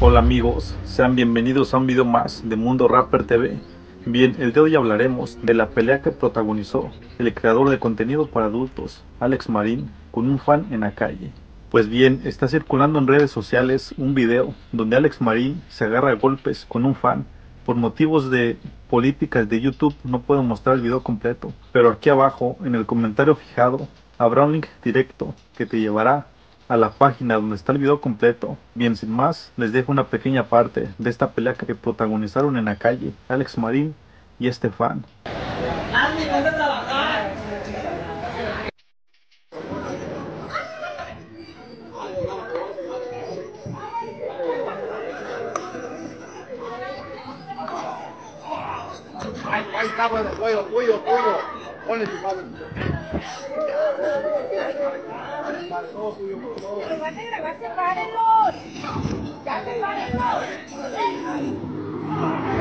Hola amigos, sean bienvenidos a un video más de Mundo Rapper TV. Bien, el día de hoy hablaremos de la pelea que protagonizó el creador de contenido para adultos, Alex Marín, con un fan en la calle. Pues bien, está circulando en redes sociales un video donde Alex Marín se agarra a golpes con un fan. Por motivos de políticas de YouTube no puedo mostrar el video completo, pero aquí abajo en el comentario fijado habrá un link directo que te llevará a la página donde está el video completo. Bien, sin más, les dejo una pequeña parte de esta pelea que protagonizaron en la calle Alex Marín y este fan. Ahí está, bueno, tuyo. Ponle tu mano. Vale, todo tuyo, todo. Pero van a grabar, sepárenlo. Ya sepárenlo.